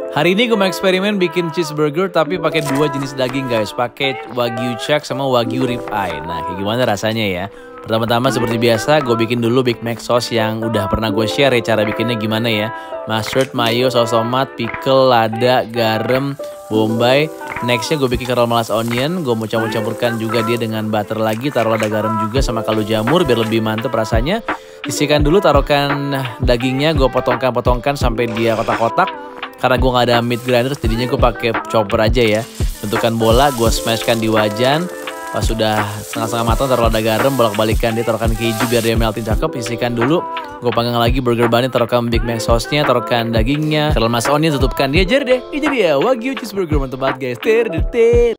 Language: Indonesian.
Hari ini gue mau eksperimen bikin cheeseburger tapi pakai dua jenis daging guys. Pakai Wagyu chuck sama Wagyu rib eye. Nah kayak gimana rasanya ya. Pertama-tama seperti biasa gue bikin dulu Big Mac sauce yang udah pernah gue share ya cara bikinnya gimana ya. Mustard, mayo, saus tomat, pickle, lada, garam, bombay. Nextnya gue bikin caramelized onion. Gue mau campur-campurkan juga dia dengan butter lagi. Taruh lada garam juga sama kaldu jamur biar lebih mantep rasanya. Sisihkan dulu, taruhkan dagingnya. Gue potongkan sampai dia kotak-kotak. Karena gue gak ada meat grinder, jadinya gue pakai chopper aja ya. Bentukan bola, gue smashkan di wajan. Pas sudah setengah-setengah matang, taruh lada garam, bolak-balikan dia, taruhkan keju biar dia melting cakep. Sisihkan dulu, gue panggang lagi burger bunnya, taruhkan Big Mac sauce-nya, taruhkan dagingnya, caramelized onion, tutupkan dia, jadi deh. Ini jadi ya Wagyu cheeseburger, mantep banget guys.